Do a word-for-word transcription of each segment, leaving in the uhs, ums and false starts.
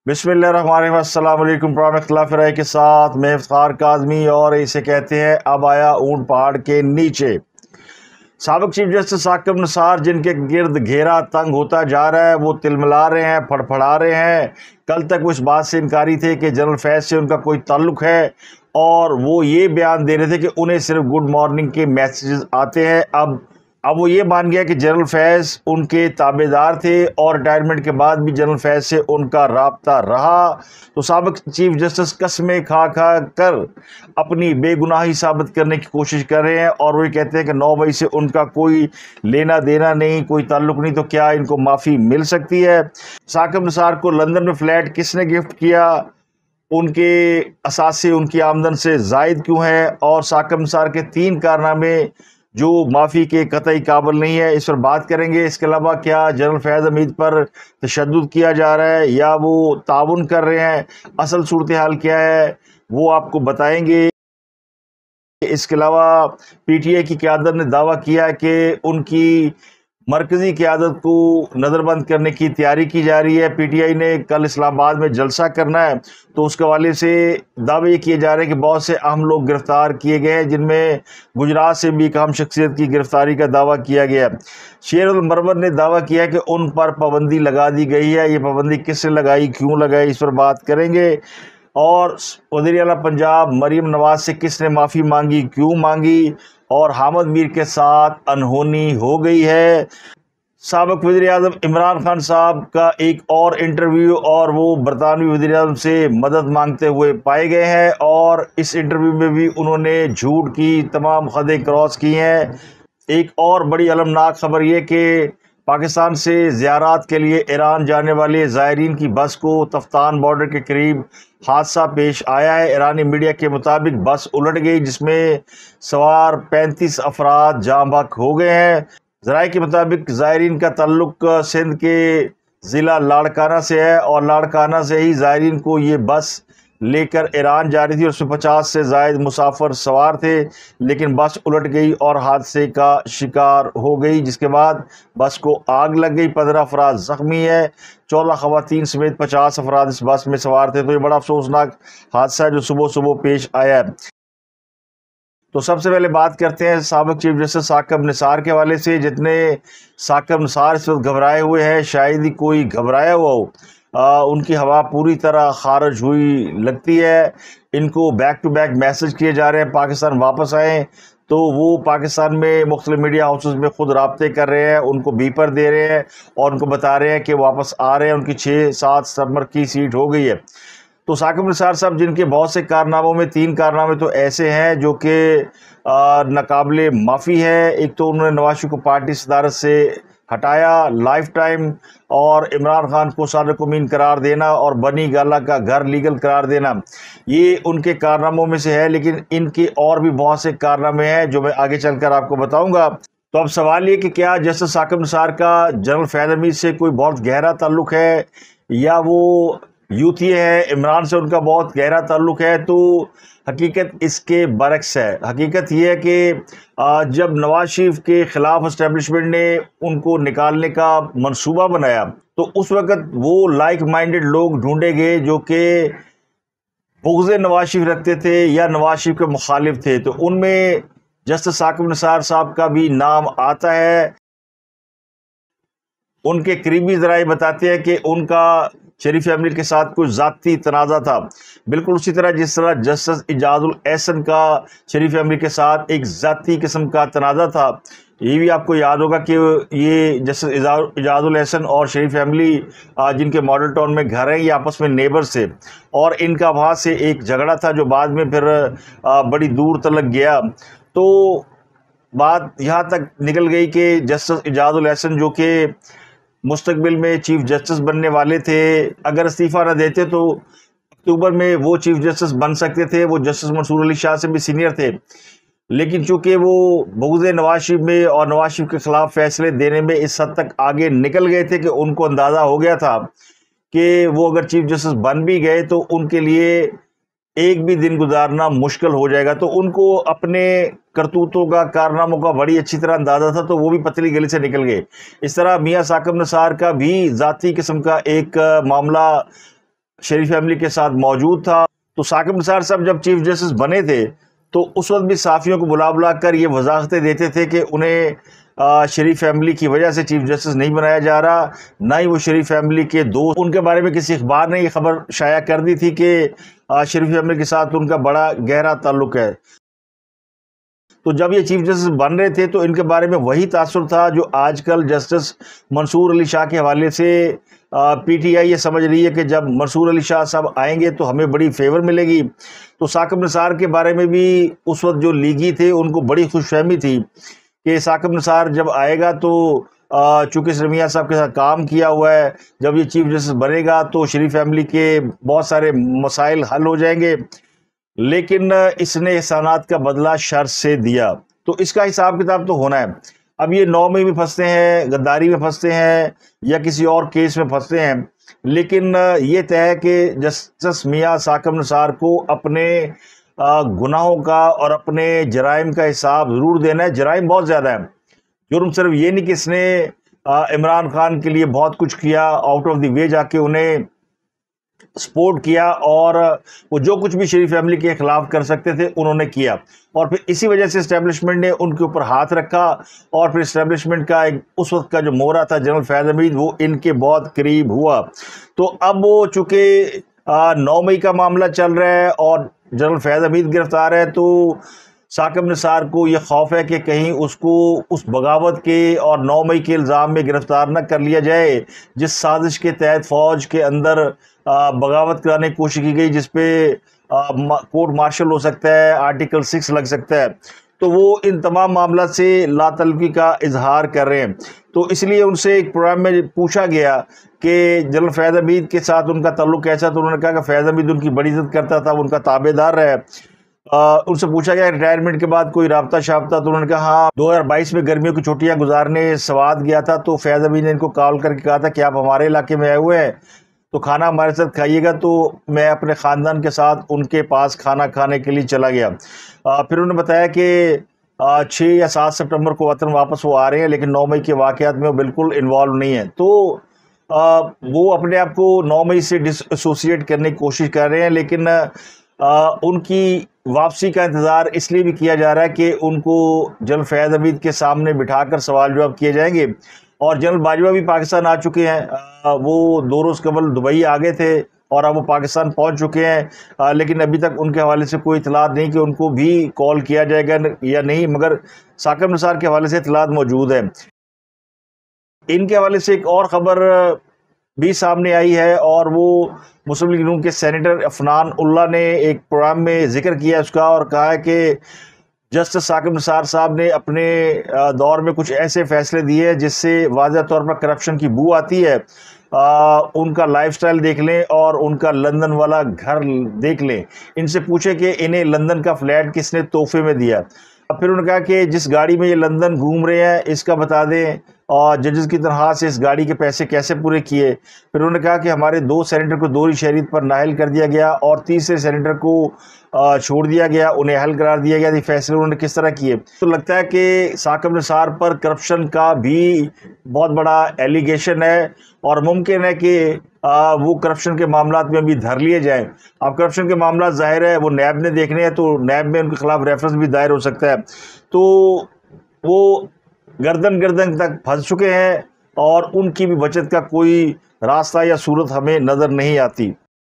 बिस्मिल्लाहिर्रहमानिर्रहीम। अस्सलाम वालेकुम। प्रोग्राम इख्तिलाफ राय के साथ मैं इफ्तार काज़मी, और इसे कहते हैं अब आया ऊंट पहाड़ के नीचे। साबिक चीफ जस्टिस साकिब निसार, जिनके गिर्द घेरा तंग होता जा रहा है, वो तिलमिला रहे हैं, फड़फड़ा रहे हैं। कल तक वो इस बात से इनकारी थे कि जनरल फैज़ से उनका कोई ताल्लुक़ है, और वो ये बयान दे रहे थे कि उन्हें सिर्फ गुड मॉर्निंग के मैसेजेस आते हैं। अब अब वो ये मान गया कि जनरल फैज़ उनके ताबेदार थे, और रिटायरमेंट के बाद भी जनरल फैज़ से उनका राब्ता रहा। तो साबिक चीफ जस्टिस कस्में खा खा कर अपनी बेगुनाही साबित करने की कोशिश कर रहे हैं, और वो ये कहते हैं कि नौ मई से उनका कोई लेना देना नहीं, कोई ताल्लुक़ नहीं, तो क्या इनको माफ़ी मिल सकती है। साकिब निसार को लंदन में फ्लैट किसने गिफ्ट किया, उनके असासे उनकी आमदन से ज़ायद क्यों है, और साकिब निसार के तीन कारनामे जो माफ़ी के कतई काबिल नहीं है, इस पर बात करेंगे। इसके अलावा क्या जनरल फैज़ हमीद पर तशद्दुद किया जा रहा है या वो ताउन कर रहे हैं, असल सूरत हाल क्या है वो आपको बताएंगे। इसके अलावा पी टी आई की क़यादत ने दावा किया है कि उनकी मरकज़ी क़यादत को नज़रबंद करने की तैयारी की जा रही है। पी टी आई ने कल इस्लामाबाद में जलसा करना है, तो उसके हवाले से दावे किए जा रहे हैं कि बहुत से अहम लोग गिरफ़्तार किए गए हैं, जिनमें गुजरात से भी एक अहम शख्सियत की गिरफ़्तारी का दावा किया गया है। शेरुल मरवर ने दावा किया कि उन पर पाबंदी लगा दी गई है। ये पाबंदी किसने लगाई, क्यों लगाई, इस पर बात करेंगे। और वज़ीर-ए-आला पंजाब मरीम नवाज से किसने माफ़ी मांगी, क्यों मांगी, और हामिद मीर के साथ अनहोनी हो गई है। साबिक वज़ीर-ए-आज़म इमरान खान साहब का एक और इंटरव्यू, और वो बरतानवी वज़ीर-ए-आज़म से मदद मांगते हुए पाए गए हैं, और इस इंटरव्यू में भी उन्होंने झूठ की तमाम हदें क्रॉस की हैं। एक और बड़ी अलमनाक खबर ये कि पाकिस्तान से ज़ियारत के लिए ईरान जाने वाले ज़ायरीन की बस को तफ्तान बॉर्डर के करीब हादसा पेश आया है। ईरानी मीडिया के मुताबिक बस उलट गई, जिसमें सवार पैंतीस अफराद जाँ बहक हो गए हैं। ज़राए के मुताबिक ज़ायरीन का ताल्लुक सिंध के ज़िला लाड़काना से है, और लाड़काना से ही ज़ायरीन को ये बस लेकर ईरान जा रही थी, और उसमें पचास से ज़ायद मुसाफिर सवार थे, लेकिन बस उलट गई और हादसे का शिकार हो गई, जिसके बाद बस को आग लग गई। पंद्रह अफराद ज़ख्मी है, चौदह ख़वातीन समेत पचास अफराद इस बस में सवार थे। तो ये बड़ा अफसोसनाक हादसा है जो सुबह सुबह पेश आया है। तो सबसे पहले बात करते हैं साबिक चीफ जस्टिस साकिब निसार के हवाले से। जितने साकिब निसार इस वक्त घबराए हुए हैं, शायद ही कोई घबराया हुआ हो। आ, उनकी हवा पूरी तरह खारिज हुई लगती है। इनको बैक टू बैक मैसेज किए जा रहे हैं पाकिस्तान वापस आएँ, तो वो पाकिस्तान में मुख्तलिफ मीडिया हाउसेस में खुद राब्ते कर रहे हैं, उनको बीपर दे रहे हैं, और उनको बता रहे हैं कि वापस आ रहे हैं। उनकी छः सात सितंबर की सीट हो गई है। तो साकिब निसार साहब, जिनके बहुत से कारनामों में तीन कारनामे तो ऐसे हैं जो कि नाकाबिले माफ़ी है। एक तो उन्होंने नवाज शरीफ को पार्टी सदारत से हटाया लाइफ टाइम, और इमरान खान को सादिक अमीन करार देना, और बनी गाला का घर लीगल करार देना, ये उनके कारनामों में से है। लेकिन इनके और भी बहुत से कारनामे हैं जो मैं आगे चलकर आपको बताऊंगा। तो अब सवाल ये कि क्या जस्टिस साकिब निसार का जनरल फैज़ हमीद से कोई बहुत गहरा ताल्लुक़ है, या वो यूथ ये है, इमरान से उनका बहुत गहरा ताल्लुक़ है। तो हकीकत इसके बरक्स है। हकीकत ये है कि जब नवाज शरीफ के ख़िलाफ़ इस्टेब्लिशमेंट ने उनको निकालने का मंसूबा बनाया, तो उस वक़्त वो लाइक माइंडेड लोग ढूंढे गए जो कि बुग़्ज़ नवाज शरीफ रखते थे या नवाज शरीफ के मुखालिफ थे। तो उनमें जस्टिस साकिब निसार साहब का भी नाम आता है। उनके करीबी ज़राए बताते हैं कि उनका शरीफ फैमिली के साथ कुछ ज़ाती तनाज़ा था, बिल्कुल उसी तरह जिस तरह जस्टिस इजाज़ुल एहसन का शरीफ फैमिली के साथ एक ज़ाती किस्म का तनाज़ा था। ये भी आपको याद होगा कि ये जस्टिस इजाज़ुल एहसन और शरीफ फैमिली जिनके मॉडल टाउन में घर हैं, ये आपस में नेबर्स थे, और इनका वहाँ से एक झगड़ा था जो बाद में फिर बड़ी दूर तलक गया। तो बात यहाँ तक निकल गई कि जस्टिस इजाज़ुल एहसन, जो कि मुस्तकबिल में चीफ जस्टिस बनने वाले थे, अगर इस्तीफ़ा न देते तो अक्टूबर में वो चीफ जस्टिस बन सकते थे। वो जस्टिस मंसूर अली शाह से भी सीनियर थे, लेकिन चूंकि वो बुग़्ज़ नवाज शरीफ में और नवाज शरीफ के ख़िलाफ़ फ़ैसले देने में इस हद तक आगे निकल गए थे कि उनको अंदाज़ा हो गया था कि वो अगर चीफ जस्टिस बन भी गए तो उनके लिए एक भी दिन गुजारना मुश्किल हो जाएगा। तो उनको अपने करतूतों का, कारनामों का बड़ी अच्छी तरह अंदाज़ा था, तो वो भी पतली गली से निकल गए। इस तरह मियाँ साकिब निसार का भी ज़ाती किस्म का एक मामला شریف فیملی کے ساتھ موجود تھا. تو ثاقب نثار صاحب جب چیف جسٹس بنے تھے تو اس وقت بھی صحافیوں کو بلا بلا کر یہ وضاحتیں دیتے تھے کہ انہیں شریف فیملی کی وجہ سے چیف جسٹس نہیں بنایا جا رہا, نہ ہی وہ شریف فیملی کے دوست. ان کے بارے میں کسی اخبار نے یہ خبر شائع کر دی تھی کہ شریف فیملی کے ساتھ ان کا بڑا گہرا تعلق ہے. تو جب یہ چیف جسٹس بن رہے تھے تو ان کے بارے میں وہی تاثر تھا جو آج کل جسٹس منصور علی شاہ کے حوالے سے پی ٹی آئی یہ سمجھ رہی ہے کہ جب منصور علی شاہ صاحب آئیں گے تو ہمیں بڑی فیور ملے گی. تو ثاقب نثار کے بارے میں بھی اس وقت جو لیگی تھے ان کو بڑی خوش فہمی تھی کہ ثاقب نثار جب آئے گا تو چونکہ اسلامیہ صاحب کے ساتھ کام کیا ہوا ہے, جب یہ چیف جسٹس بنے گا تو شریف فیملی کے بہت سارے مسائل حل ہو جائیں گے. لیکن اس نے احسانات کا بدلہ شر سے دیا. تو اس کا حساب کتاب تو ہونا ہے. اب یہ نو میں بھی پھنستے ہیں, غداری میں پھنستے ہیں یا کسی اور کیس میں پھنستے ہیں, لیکن یہ طے ہے کہ جسٹس میاں ثاقب نثار کو اپنے گناہوں کا اور اپنے جرائم کا حساب ضرور دینا ہے. جرائم بہت زیادہ ہیں. جرم صرف یہ نہیں کہ اس نے عمران خان کے لیے بہت کچھ کیا, آؤٹ آف دی وے جا کے انہیں سپورٹ کیا, اور وہ جو کچھ بھی شریف فیملی کے خلاف کر سکتے تھے انہوں نے کیا, اور پھر اسی وجہ سے اسٹیبلشمنٹ نے ان کے اوپر ہاتھ رکھا, اور پھر اسٹیبلشمنٹ کا ایک اس وقت کا جو مورا تھا جنرل فیض حمید وہ ان کے بہت قریب ہوا. تو اب وہ چونکہ نو مئی کا معاملہ چل رہا ہے اور جنرل فیض حمید گرفتار ہے, تو ثاقب نثار کو یہ خوف ہے کہ کہیں اس کو اس بغاوت کے اور نو مئی کے الزام میں گرفتار نہ کر لیا جائے جس سازش کے تحت فوج کے اندر بغاوت کرانے کی کوشش کی گئی, جس پہ کورٹ مارشل ہو سکتا ہے, آرٹیکل سکس لگ سکتا ہے. تو وہ ان تمام معاملات سے لا تعلقی کا اظہار کر رہے ہیں. تو اس لیے ان سے ایک پروگرام میں پوچھا گیا کہ جنرل فیض حمید کے ساتھ ان کا تعلق کیسا, تو انہوں نے کہا کہ فیض حمید ان کی بڑی عزت کرتا تھا, ان کا تابع دار رہا ہے. ان سے پوچھا گیا ریٹائرمنٹ کے بعد کوئی رابطہ شابطہ, تو انہوں نے کہا ہاں دو ہزار بائیس میں گرمیوں کی چھٹیاں گزارنے سوات گیا تھا, تو فیض حمید نے ان کو کال کر کے کہا تھا کہ آپ ہمارے علاقے میں آئے ہوئے ہیں تو کھانا ہمارے ساتھ کھائیے گا. تو میں اپنے خاندان کے ساتھ ان کے پاس کھانا کھانے کے لیے چلا گیا. پھر انہوں نے بتایا کہ چھ یا سات سپٹمبر کو وطن واپس وہ آ رہے ہیں, لیکن نو مئی کے واقعات میں وہ بالکل انوالو نہیں ہیں. تو وہ اپنے آپ کو نو مئی سے ڈس ایسوسیٹ کرنے کی کوشش کر رہے ہیں, لیکن ان کی واپسی کا انتظار اس لیے بھی کیا جا رہا ہے کہ ان کو جنرل فیض حمید کے سامنے بٹھا کر سوال جواب کیے جائیں گے. اور جنرل باجوہ بھی پاکستان آ چکے ہیں, وہ دو روز قبل دبئی آ گئے تھے اور اب وہ پاکستان پہنچ چکے ہیں, لیکن ابھی تک ان کے حوالے سے کوئی اطلاعات نہیں کہ ان کو بھی کال کیا جائے گا یا نہیں, مگر ثاقب نثار کے حوالے سے اطلاعات موجود ہیں. ان کے حوالے سے ایک اور خبر بھی سامنے آئی ہے, اور وہ مسلم لیگ نون کے سینیٹر عفنان اللہ نے ایک پروگرام میں ذکر کیا اس کا, اور کہا ہے کہ جسٹس ثاقب نثار صاحب نے اپنے دور میں کچھ ایسے فیصلے دیے ہیں جس سے واضح طور پر کرپشن کی بو آتی ہے. آ, ان کا لائف سٹائل دیکھ لیں اور ان کا لندن والا گھر دیکھ لیں, ان سے پوچھیں کہ انہیں لندن کا فلیٹ کس نے تحفے میں دیا. پھر انہوں نے کہا کہ جس گاڑی میں یہ لندن گھوم رہے ہیں اس کا بتا دیں, اور ججز کی تنخواہ سے اس گاڑی کے پیسے کیسے پورے کیے. پھر انہوں نے کہا کہ ہمارے دو سینیٹر کو دوہری شہریت پر نااہل کر دیا گیا اور تیسرے سینیٹر کو چھوڑ دیا گیا, انہیں اہل قرار دیا گیا. یہ فیصلے انہوں نے کس طرح کیے. تو لگتا ہے کہ ثاقب نثار پر کرپشن کا بھی بہت بڑا ایلیگیشن ہے, اور ممکن ہے کہ آ, وہ کرپشن کے معاملات میں بھی دھر لیے جائیں. اب کرپشن کے معاملات ظاہر ہے وہ نیب نے دیکھنے ہیں, تو نیب میں ان کے خلاف ریفرنس بھی دائر ہو سکتا ہے. تو وہ گردن گردن تک پھنس چکے ہیں, اور ان کی بھی بچت کا کوئی راستہ یا صورت ہمیں نظر نہیں آتی.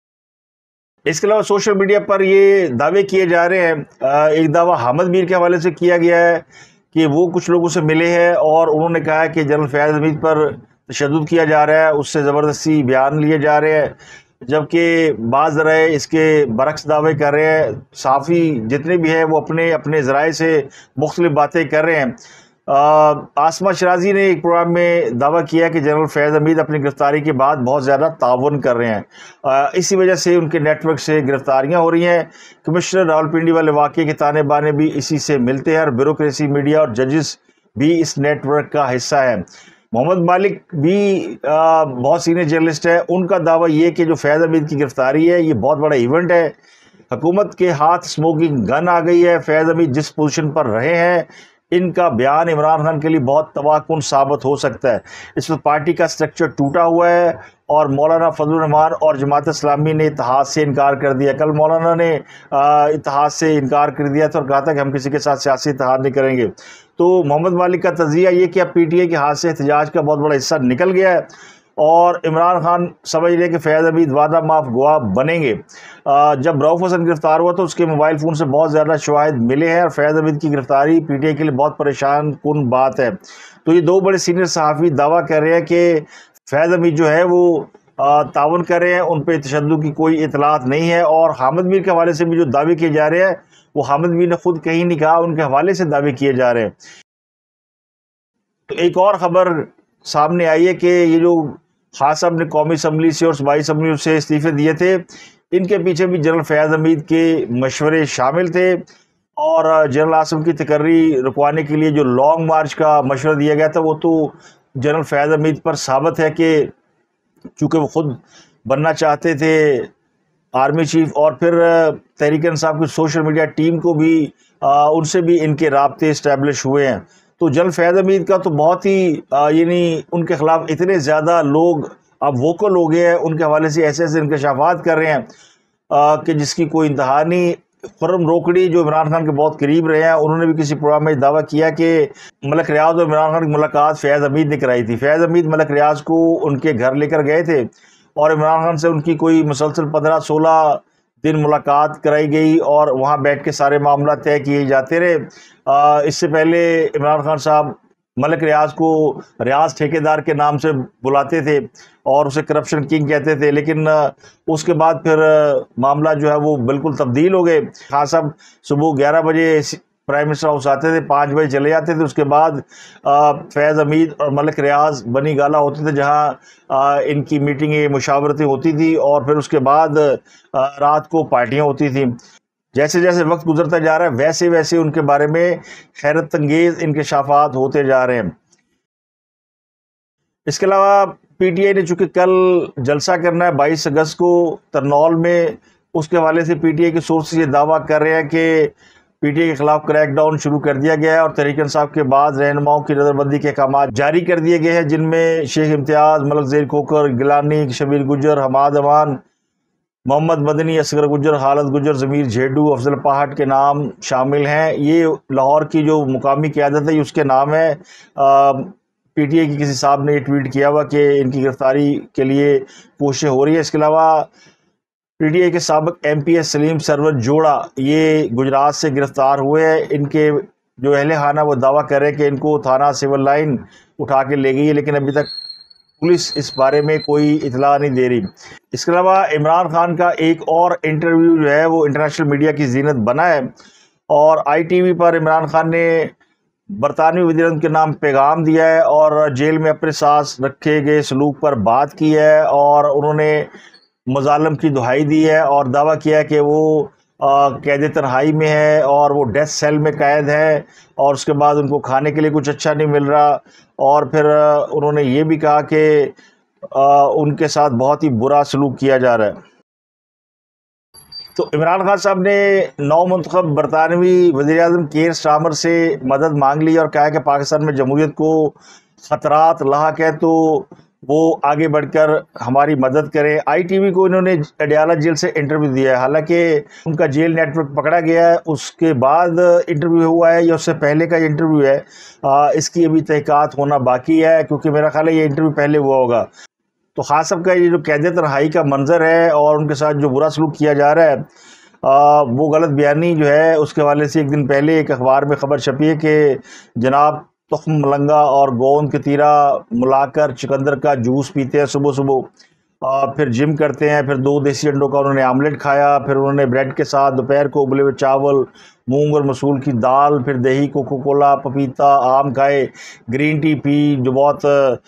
اس کے علاوہ سوشل میڈیا پر یہ دعوے کیے جا رہے ہیں, ایک دعویٰ حامد میر کے حوالے سے کیا گیا ہے کہ وہ کچھ لوگوں سے ملے ہیں اور انہوں نے کہا ہے کہ جنرل فیض حمید پر تشدد کیا جا رہا ہے, اس سے زبردستی بیان لیے جا رہے ہیں, جبکہ بعض ذرائع اس کے برعکس دعوے کر رہے ہیں. صحافی جتنے بھی ہیں وہ اپنے اپنے ذرائع سے مختلف باتیں کر رہے ہیں. آسمہ شرازی نے ایک پروگرام میں دعویٰ کیا کہ جنرل فیض حمید اپنی گرفتاری کے بعد بہت زیادہ تعاون کر رہے ہیں, اسی وجہ سے ان کے نیٹ ورک سے گرفتاریاں ہو رہی ہیں. کمشنر راولپنڈی والے واقعے کے تانے بانے بھی اسی سے ملتے ہیں, اور بیوروکریسی, میڈیا اور ججز بھی اس نیٹ ورک کا حصہ ہے. محمد مالک بھی بہت سینئر جرنلسٹ ہے, ان کا دعویٰ یہ کہ جو فیض حمید کی گرفتاری ہے یہ بہت بڑا ایونٹ ہے, حکومت کے ہاتھ اسموکنگ گن آ گئی ہے. فیض حمید جس پوزیشن پر رہے ہیں ان کا بیان عمران خان کے لیے بہت تباہ کن ثابت ہو سکتا ہے۔ اس وقت پارٹی کا سٹرکچر ٹوٹا ہوا ہے اور مولانا فضل الرحمان اور جماعت اسلامی نے اتحاد سے انکار کر دیا۔ کل مولانا نے اتحاد سے انکار کر دیا تھا اور کہا تھا کہ ہم کسی کے ساتھ سیاسی اتحاد نہیں کریں گے۔ تو محمد مالک کا تجزیہ یہ کہ اب پی ٹی آئی کے ہاتھ سے احتجاج کا بہت بڑا حصہ نکل گیا ہے اور عمران خان سمجھ لے کہ فیض حمید وعدہ معاف گواہ بنیں گے۔ جب رؤف حسن گرفتار ہوا تو اس کے موبائل فون سے بہت زیادہ شواہد ملے ہیں اور فیض حمید کی گرفتاری پی ٹی آئی کے لیے بہت پریشان کن بات ہے۔ تو یہ دو بڑے سینئر صحافی دعویٰ کر رہے ہیں کہ فیض حمید جو ہے وہ تعاون کر رہے ہیں، ان پہ تشدد کی کوئی اطلاعات نہیں ہے، اور حامد میر کے حوالے سے بھی جو دعوے کیے جا رہے ہیں وہ حامد میر نے خود کہیں نہیں کہا، ان کے حوالے سے دعوے کیے جا رہے ہیں۔ تو ایک اور خبر سامنے آئی ہے کہ یہ جو خان صاحب نے قومی اسمبلی سے اور صوبائی اسمبلی سے استعفے دیے تھے، ان کے پیچھے بھی جنرل فیاض حمید کے مشورے شامل تھے، اور جنرل عاصم کی تقرری رکوانے کے لیے جو لانگ مارچ کا مشورہ دیا گیا تھا وہ تو جنرل فیاض حمید پر ثابت ہے کہ چونکہ وہ خود بننا چاہتے تھے آرمی چیف، اور پھر تحریک انصاف کی سوشل میڈیا ٹیم کو بھی ان سے بھی ان کے رابطے اسٹیبلش ہوئے ہیں۔ تو جنرل فیاض حمید کا تو بہت ہی یعنی ان کے خلاف اتنے زیادہ لوگ اب ووکل ہو گئے ہیں، ان کے حوالے سے ایسے ایسے انکشافات کر رہے ہیں کہ جس کی کوئی انتہا نہیں۔ خرم روکڑی جو عمران خان کے بہت قریب رہے ہیں، انہوں نے بھی کسی پروگرام میں دعویٰ کیا کہ ملک ریاض اور عمران خان کی ملاقات فیاض حمید نے کرائی تھی۔ فیاض حمید ملک ریاض کو ان کے گھر لے کر گئے تھے اور عمران خان سے ان کی کوئی مسلسل پندرہ سولہ دن ملاقات کرائی گئی اور وہاں بیٹھ کے سارے معاملات طے کیے جاتے رہے۔ اس سے پہلے عمران خان صاحب ملک ریاض کو ریاض ٹھیکیدار کے نام سے بلاتے تھے اور اسے کرپشن کنگ کہتے تھے، لیکن اس کے بعد پھر معاملہ جو ہے وہ بالکل تبدیل ہو گئے۔ خان صاحب صبح گیارہ بجے پرائم منسٹر ہاؤس آتے تھے، پانچ بجے چلے جاتے تھے۔ اس کے بعد فیض حمید اور ملک ریاض بنی گالا ہوتے تھے جہاں ان کی میٹنگیں مشاورتیں ہوتی تھی، اور پھر اس کے بعد رات کو پارٹیاں ہوتی تھیں۔ جیسے جیسے وقت گزرتا جا رہا ہے ویسے ویسے ان کے بارے میں حیرت انگیز انکشافات ہوتے جا رہے ہیں۔ اس کے علاوہ پی ٹی آئی نے چونکہ کل جلسہ کرنا ہے بائیس اگست کو ترنول میں، اس کے حوالے سے پی ٹی آئی کے سورسز یہ دعویٰ کر رہے ہیں کہ پی ٹی آئی کے خلاف کریک ڈاؤن شروع کر دیا گیا ہے اور تحریک انصاف کے بعد رہنماؤں کی نظر بندی کے احکامات جاری کر دیے گئے ہیں، جن میں شیخ امتیاز، ملک زیر کھوکھر، گیلانی، شبیر گجر، حماد امان، محمد مدنی، اصغر گجر، خالد گجر، ضمیر جھیڈو، افضل پاہٹ کے نام شامل ہیں۔ یہ لاہور کی جو مقامی قیادت ہے اس کے نام ہے۔ پی ٹی آئی کی کسی صاحب نے یہ ٹویٹ کیا ہوا کہ ان کی گرفتاری کے لیے کوششیں ہو رہی ہیں۔ اس کے علاوہ پی ٹی آئی کے سابق ایم پی ایس سلیم سرور جوڑا یہ گجرات سے گرفتار ہوئے ہیں۔ ان کے جو اہل خانہ وہ دعویٰ کر رہے ہیں کہ ان کو تھانہ سول لائن اٹھا کے لے گئی ہے، لیکن ابھی تک پولیس اس بارے میں کوئی اطلاع نہیں دے رہی۔ اس کے علاوہ عمران خان کا ایک اور انٹرویو جو ہے وہ انٹرنیشنل میڈیا کی زینت بنا ہے، اور آئی ٹی وی پر عمران خان نے برطانوی وزیر اعظم کے نام پیغام دیا ہے اور جیل میں اپنے ساتھ رکھے گئے سلوک پر بات کی ہے، اور انہوں نے مظالم کی دہائی دی ہے اور دعویٰ کیا ہے کہ وہ قید تنہائی میں ہے اور وہ ڈیتھ سیل میں قید ہے، اور اس کے بعد ان کو کھانے کے لیے کچھ اچھا نہیں مل رہا، اور پھر انہوں نے یہ بھی کہا کہ ان کے ساتھ بہت ہی برا سلوک کیا جا رہا ہے۔ تو عمران خان صاحب نے نو منتخب برطانوی وزیر اعظم کیئر سٹارمر سے مدد مانگ لی اور کہا کہ پاکستان میں جمہوریت کو خطرات لاحق ہے تو وہ آگے بڑھ کر ہماری مدد کریں۔ آئی ٹی وی کو انہوں نے اڈیالہ جیل سے انٹرویو دیا ہے، حالانکہ ان کا جیل نیٹ ورک پکڑا گیا ہے، اس کے بعد انٹرویو ہوا ہے یا اس سے پہلے کا انٹرویو ہے، اس کی ابھی تحقیقات ہونا باقی ہے، کیونکہ میرا خیال ہے یہ انٹرویو پہلے ہوا ہوگا۔ تو خان صاحب کا یہ جو قید تنہائی کا منظر ہے اور ان کے ساتھ جو برا سلوک کیا جا رہا ہے، وہ غلط بیانی جو ہے اس کے حوالے سے ایک دن پہلے ایک اخبار میں خبر چھپی ہے کہ جناب تخم ملنگا اور گوند کے تیرا ملا کر چکندر کا جوس پیتے ہیں صبح صبح، پھر جم کرتے ہیں، پھر دو دیسی انڈوں کا انہوں نے آملیٹ کھایا، پھر انہوں نے بریڈ کے ساتھ دوپہر کو ابلے ہوئے چاول، مونگ اور مسول کی دال، پھر دہی، کوکو کولا، پپیتا، آم کھائے، گرین ٹی پی جو بہت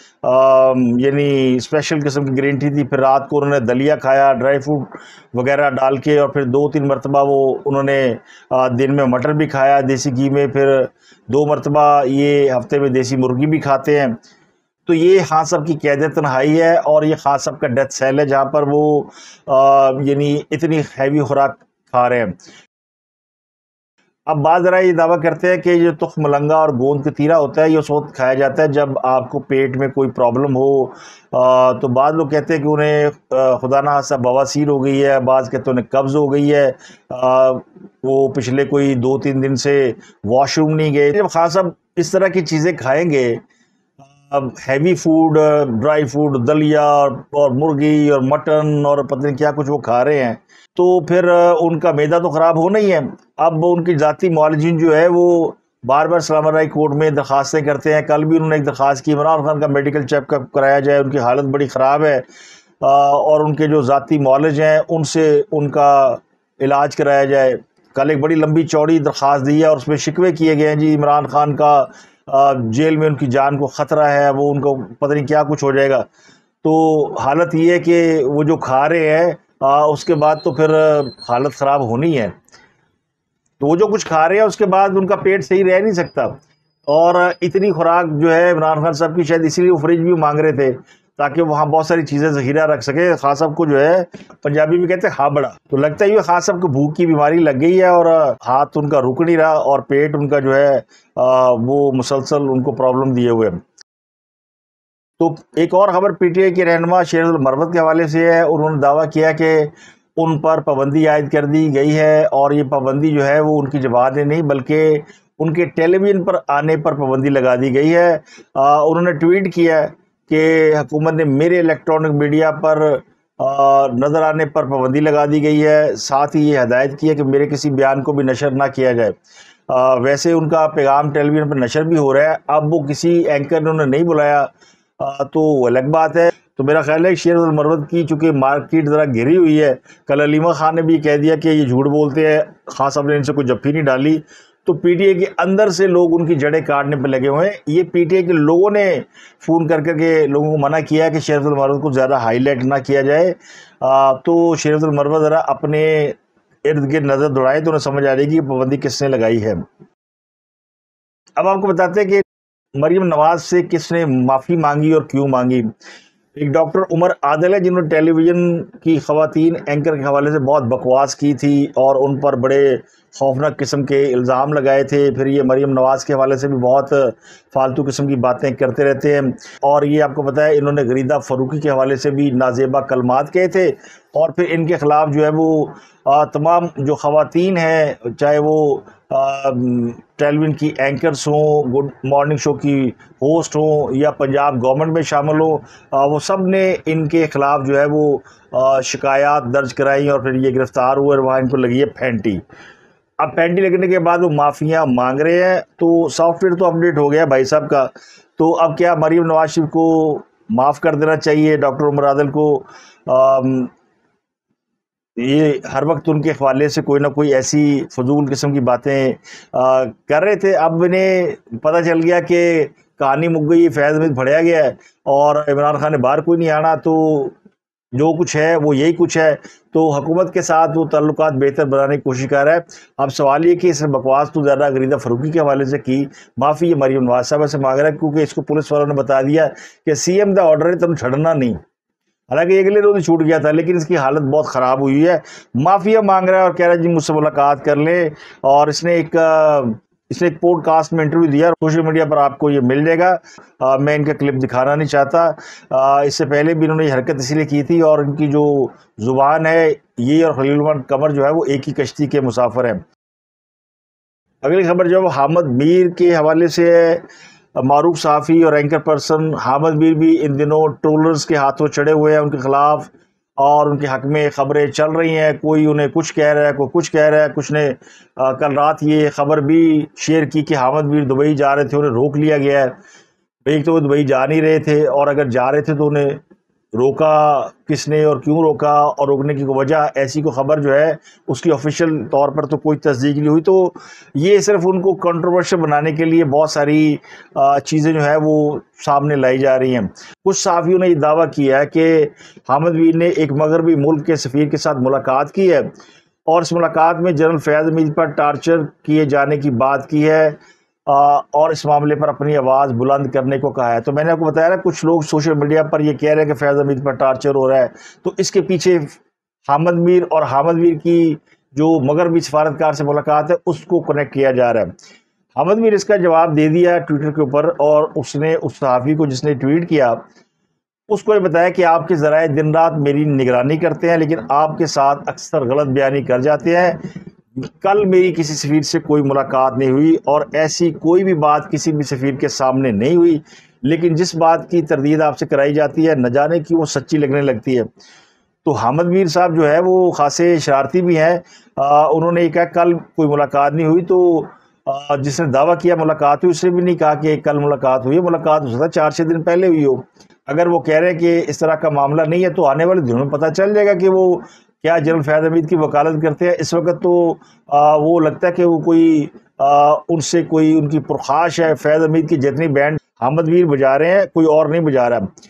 یعنی اسپیشل قسم کی گرین ٹی تھی، پھر رات کو انہوں نے دلیا کھایا ڈرائی فروٹ وغیرہ ڈال کے، اور پھر دو تین مرتبہ وہ انہوں نے دن میں مٹر بھی کھایا دیسی گھی میں، پھر دو مرتبہ یہ ہفتے میں دیسی مرغی بھی کھاتے ہیں۔ تو یہ خان صاحب کی قید تنہائی ہے اور یہ خان صاحب کا ڈیتھ سیل ہے جہاں پر وہ یعنی اتنی ہیوی خوراک کھا رہے ہیں۔ اب بعض ذرا یہ دعویٰ کرتے ہیں کہ یہ تخم ملنگا اور گوند کتیرا ہوتا ہے یہ اس وقت کھایا جاتا ہے جب آپ کو پیٹ میں کوئی پرابلم ہو. آ, تو بعض لوگ کہتے ہیں کہ انہیں خدا نہ خواستہ بواسیر ہو گئی ہے, بعض کہتے ہیں انہیں قبض ہو گئی ہے, آ, وہ پچھلے کوئی دو تین دن سے واش روم نہیں گئے. جب خان صاحب اس طرح کی چیزیں کھائیں گے, اب ہیوی فوڈ, ڈرائی فوڈ, دلیا اور مرغی اور مٹن اور پتہ نہیں کیا کچھ وہ کھا رہے ہیں, تو پھر ان کا معدہ تو خراب ہونا ہی ہے. اب ان کی ذاتی معالجین جو ہے وہ بار بار اسلام آباد کورٹ میں درخواستیں کرتے ہیں. کل بھی انہوں نے ایک درخواست کی عمران خان کا میڈیکل چیک اپ کرایا جائے, ان کی حالت بڑی خراب ہے, اور ان کے جو ذاتی معالج ہیں ان سے ان کا علاج کرایا جائے. کل ایک بڑی لمبی چوڑی درخواست دی ہے اور اس میں شکوے کیے گئے ہیں جی عمران خان کا جیل میں ان کی جان کو خطرہ ہے, وہ ان کو پتہ نہیں کیا کچھ ہو جائے گا. تو حالت یہ ہے کہ وہ جو کھا رہے ہیں اس کے بعد تو پھر حالت خراب ہونی ہے. تو وہ جو کچھ کھا رہے ہیں اس کے بعد ان کا پیٹ صحیح رہ نہیں سکتا. اور اتنی خوراک جو ہے عمران خان صاحب کی شاید اسی لیے وہ فریج بھی مانگ رہے تھے تاکہ وہاں بہت ساری چیزیں ذخیرہ رکھ سکے. خان صاحب کو جو ہے پنجابی میں کہتے ہیں ہابڑا, تو لگتا ہے یہ خان صاحب کو بھوک کی بیماری لگ گئی ہے اور ہاتھ ان کا رک نہیں رہا اور پیٹ ان کا جو ہے وہ مسلسل ان کو پرابلم دیے ہوئے. تو ایک اور خبر پی ٹی آئی کے رہنما شیر المروت کے حوالے سے ہے. انہوں نے دعویٰ کیا کہ ان پر پابندی عائد کر دی گئی ہے, اور یہ پابندی جو ہے وہ ان کی زبان نے نہیں بلکہ ان کے ٹیلی ویژن پر آنے پر پابندی لگا دی گئی ہے. انہوں نے ٹویٹ کیا کہ حکومت نے میرے الیکٹرانک میڈیا پر نظر آنے پر پابندی لگا دی گئی ہے, ساتھ ہی یہ ہدایت کی ہے کہ میرے کسی بیان کو بھی نشر نہ کیا جائے. ویسے ان کا پیغام ٹیلی ویژن پر نشر بھی ہو رہا ہے, اب وہ کسی اینکر نے انہیں نہیں بلایا تو وہ الگ بات ہے. تو میرا خیال ہے شیر المروت کی چونکہ مارکیٹ ذرا گھری ہوئی ہے, کل علیمہ خان نے بھی کہہ دیا کہ یہ جھوٹ بولتے ہیں, خان صاحب نے ان سے کوئی جفی نہیں ڈالی, تو پی ٹی آئی کے اندر سے لوگ ان کی جڑیں کاٹنے پہ لگے ہوئے ہیں. یہ پی ٹی آئی کے لوگوں نے فون کر کر کے لوگوں کو منع کیا کہ شیر المروت کو زیادہ ہائی لائٹ نہ کیا جائے. تو شیر المروت ذرا اپنے ارد گرد نظر دوڑائے تو انہیں سمجھ آ جائے گی کہ پابندی کس نے لگائی ہے. اب آپ کو بتاتے ہیں کہ مریم نواز سے کس نے معافی مانگی اور کیوں مانگی. ایک ڈاکٹر عمر عادل ہے جنہوں نے ٹیلی ویژن کی خواتین اینکر کے حوالے سے بہت بکواس کی تھی اور ان پر بڑے خوفناک قسم کے الزام لگائے تھے. پھر یہ مریم نواز کے حوالے سے بھی بہت فالتو قسم کی باتیں کرتے رہتے ہیں, اور یہ آپ کو پتہ ہے انہوں نے غریدہ فروخی کے حوالے سے بھی نازیبہ کلمات کہے تھے. اور پھر ان کے خلاف جو ہے وہ تمام جو خواتین ہیں, چاہے وہ ٹیلی ویژن کی اینکرز ہوں, گڈ مارننگ شو کی ہوسٹ ہوں, یا پنجاب گورنمنٹ میں شامل ہوں, وہ سب نے ان کے خلاف جو ہے وہ شکایات درج کرائیں اور پھر یہ گرفتار ہوئے اور وہاں ان کو لگی ہے پھینٹی. اب پینٹی لگنے کے بعد وہ معافیاں مانگ رہے ہیں. تو سافٹ ویئر تو اپڈیٹ ہو گیا بھائی صاحب کا, تو اب کیا مریم نواز شریف کو معاف کر دینا چاہیے ڈاکٹر عمر عادل کو؟ یہ ہر وقت ان کے حوالے سے کوئی نہ کوئی ایسی فضول قسم کی باتیں کر رہے تھے. اب انہیں پتہ چل گیا کہ کہانی مک گئی, فیض میں بھڑیا گیا ہے اور عمران خان نے باہر کوئی نہیں آنا, تو جو کچھ ہے وہ یہی کچھ ہے. تو حکومت کے ساتھ وہ تعلقات بہتر بنانے کی کوشش کر رہا ہے. اب سوال یہ کہ اس نے بکواس تو زیادہ غریدہ فروخی کے حوالے سے کی, معافی یہ مریم نواز صاحبہ سے مانگ رہا ہے کیونکہ اس کو پولیس والوں نے بتا دیا کہ سی ایم دا آرڈر ہے تم چھڑنا نہیں. حالانکہ ایک لیے چھوٹ گیا تھا لیکن اس کی حالت بہت خراب ہوئی ہے. معافیا مانگ رہا ہے اور کہہ رہا ہے جی مجھ سے ملاقات کر لیں. اور اس نے ایک اس نے ایک پوڈ کاسٹ میں انٹرویو دیا, سوشل میڈیا پر آپ کو یہ مل جائے گا. میں ان کا کلپ دکھانا نہیں چاہتا. اس سے پہلے بھی انہوں نے یہ حرکت اس لیے کی تھی, اور ان کی جو زبان ہے یہ اور خلیل الرحمان قمر جو ہے وہ ایک ہی کشتی کے مسافر ہیں. اگلی خبر جو ہے وہ حامد میر کے حوالے سے ہے. معروف صحافی اور اینکر پرسن حامد میر بھی ان دنوں ٹرولرز کے ہاتھوں چڑھے ہوئے ہیں ان کے خلاف, اور ان کے حق میں خبریں چل رہی ہیں. کوئی انہیں کچھ کہہ رہا ہے, کوئی کچھ کہہ رہا ہے. کچھ نے کل رات یہ خبر بھی شیئر کی کہ حامد میر دبئی جا رہے تھے, انہیں روک لیا گیا ہے. ایک تو وہ دبئی جا نہیں رہے تھے, اور اگر جا رہے تھے تو انہیں روکا کس نے اور کیوں روکا, اور روکنے کی وجہ ایسی کو خبر جو ہے اس کی آفیشیل طور پر تو کوئی تصدیق نہیں ہوئی. تو یہ صرف ان کو کنٹروورشل بنانے کے لیے بہت ساری چیزیں جو ہے وہ سامنے لائی جا رہی ہیں. کچھ صحافیوں نے یہ دعویٰ کیا ہے کہ حامد میر نے ایک مغربی ملک کے سفیر کے ساتھ ملاقات کی ہے, اور اس ملاقات میں جنرل فیاض حمید پر ٹارچر کیے جانے کی بات کی ہے, اور اس معاملے پر اپنی آواز بلند کرنے کو کہا ہے. تو میں نے آپ کو بتایا نا کچھ لوگ سوشل میڈیا پر یہ کہہ رہے ہیں کہ فیاض حمید پر ٹارچر ہو رہا ہے, تو اس کے پیچھے حامد میر اور حامد میر کی جو مغربی سفارتکار سے ملاقات ہے اس کو کنیکٹ کیا جا رہا ہے۔ حامد میر اس کا جواب دے دیا ٹویٹر کے اوپر، اور اس نے اس صحافی کو جس نے ٹویٹ کیا اس کو یہ بتایا کہ آپ کے ذرائع دن رات میری نگرانی کرتے ہیں لیکن آپ کے ساتھ اکثر غلط بیانی کر جاتے ہیں۔ کل میری کسی سفیر سے کوئی ملاقات نہیں ہوئی اور ایسی کوئی بھی بات کسی بھی سفیر کے سامنے نہیں ہوئی، لیکن جس بات کی تردید آپ سے کرائی جاتی ہے نہ جانے کی وہ سچی لگنے لگتی ہے۔ تو حامد میر صاحب جو ہے وہ خاصے شرارتی بھی ہیں۔ انہوں نے یہ کہا کل کوئی ملاقات نہیں ہوئی، تو جس نے دعویٰ کیا ملاقات ہوئی اس نے بھی نہیں کہا کہ کل ملاقات ہوئی ہے، ملاقات ہو سکتا ہے چار چھ دن پہلے ہوئی ہو۔ اگر وہ کہہ رہے ہیں کہ اس طرح کا معاملہ نہیں ہے تو آنے والے دنوں میں پتہ چل جائے گا کہ وہ کیا جنرل فیض حمید کی وکالت کرتے ہیں۔ اس وقت تو وہ لگتا ہے کہ وہ کوئی ان سے کوئی ان کی پرخاش ہے، فیض حمید کی جتنی بینڈ حامد میر بجا رہے ہیں کوئی اور نہیں بجا رہا۔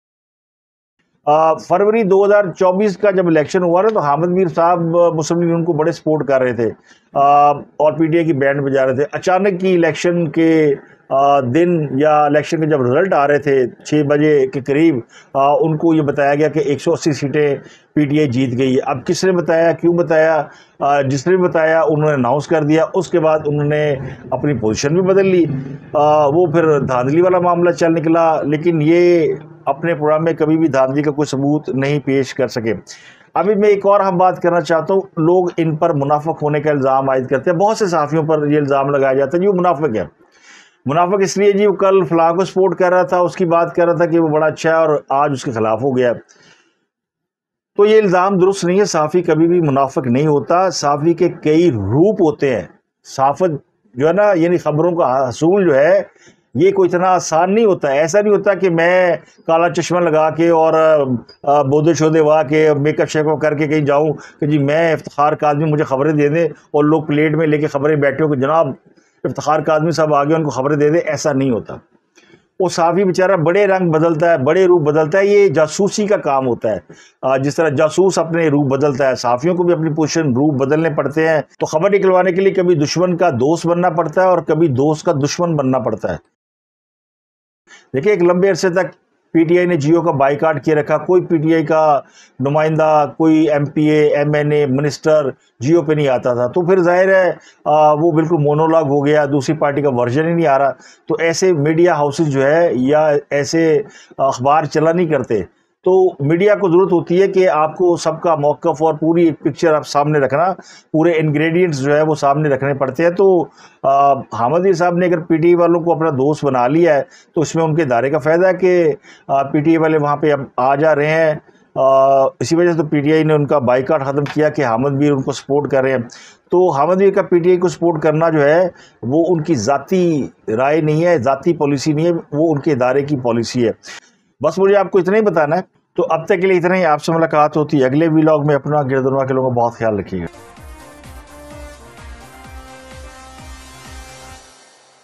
فروری دو ہزار چوبیس کا جب الیکشن ہوا نا تو حامد میر صاحب مسلم لیگ ان کو بڑے سپورٹ کر رہے تھے اور پی ٹی آئی کی بینڈ بجا رہے تھے۔ اچانک کی الیکشن کے دن یا الیکشن کے جب رزلٹ آ رہے تھے چھ بجے کے قریب ان کو یہ بتایا گیا کہ ایک سو اسی سیٹیں پی ٹی آئی جیت گئی ہے۔ اب کس نے بتایا، کیوں بتایا؟ جس نے بتایا انہوں نے اناؤنس کر دیا، اس کے بعد انہوں نے اپنی پوزیشن بھی بدل لی۔ وہ پھر دھاندلی والا معاملہ چل نکلا، لیکن یہ اپنے پروگرام میں کبھی بھی دھاندلی کا کوئی ثبوت نہیں پیش کر سکے۔ ابھی میں ایک اور ہم بات کرنا چاہتا ہوں، لوگ ان پر منافق ہونے کا الزام عائد کرتے ہیں، بہت سے صحافیوں پر یہ الزام لگایا جاتا ہے جی وہ منافق ہے۔ منافق اس لیے جی وہ کل فلاں کو سپورٹ کر رہا تھا، اس کی بات کر رہا تھا کہ وہ بڑا اچھا ہے اور آج اس کے خلاف ہو گیا۔ تو یہ الزام درست نہیں ہے، صحافی کبھی بھی منافق نہیں ہوتا۔ صحافی کے کئی روپ ہوتے ہیں۔ صحافت جو ہے نا یعنی خبروں کا حصول جو ہے یہ کوئی اتنا آسان نہیں ہوتا ہے۔ ایسا نہیں ہوتا کہ میں کالا چشمہ لگا کے اور بودے شودے وا کے میک اپ شیک اپ کر کے کہیں جاؤں کہ جی میں افتخار کاظمی مجھے خبریں دے دیں اور لوگ پلیٹ میں لے کے خبریں بیٹھے ہو کہ جناب افتخار کاظمی صاحب آگے ان کو خبریں دے دیں۔ ایسا نہیں ہوتا۔ وہ صحافی بیچارہ بڑے رنگ بدلتا ہے، بڑے روپ بدلتا ہے، یہ جاسوسی کا کام ہوتا ہے۔ جس طرح جاسوس اپنے روپ بدلتا ہے، صحافیوں کو بھی اپنی پوزیشن روپ بدلنے پڑتے ہیں۔ تو خبر نکلوانے کے لیے کبھی دشمن کا دوست بننا پڑتا ہے اور کبھی دوست کا دشمن بننا پڑتا ہے۔ دیکھیں ایک لمبے عرصے تک پی ٹی آئی نے جیو کا بائیکاٹ کیے رکھا، کوئی پی ٹی آئی کا نمائندہ، کوئی M P A, M N A, minister Geo پہ نہیں آتا تھا، تو پھر ظاہر ہے وہ بالکل مونولاگ ہو گیا، دوسری پارٹی کا ورژن ہی نہیں آ رہا۔ تو ایسے میڈیا ہاؤسز جو ہے یا ایسے اخبار چلا نہیں کرتے، تو میڈیا کو ضرورت ہوتی ہے کہ آپ کو سب کا موقف اور پوری ایک پکچر آپ سامنے رکھنا، پورے انگریڈینٹس جو ہے وہ سامنے رکھنے پڑتے ہیں۔ تو حامد میر صاحب نے اگر پی ٹی آئی والوں کو اپنا دوست بنا لیا ہے تو اس میں ان کے ادارے کا فائدہ ہے کہ پی ٹی آئی والے وہاں پہ اب آ جا رہے ہیں۔ اسی وجہ سے تو پی ٹی آئی نے ان کا بائیکاٹ ختم کیا کہ حامد میر ان کو سپورٹ کر رہے ہیں۔ تو حامد میر کا پی ٹی آئی کو سپورٹ کرنا جو ہے وہ ان کی ذاتی رائے نہیں ہے، ذاتی پالیسی نہیں ہے، وہ ان کے ادارے کی پالیسی ہے۔ بس مجھے آپ کو اتنا ہی بتانا ہے۔ تو اب تک کے لیے اتنا ہی، آپ سے ملاقات ہوتی ہے اگلے ویلاگ میں۔ اپنا گردنوا کے لوگوں کا بہت خیال رکھیے گا۔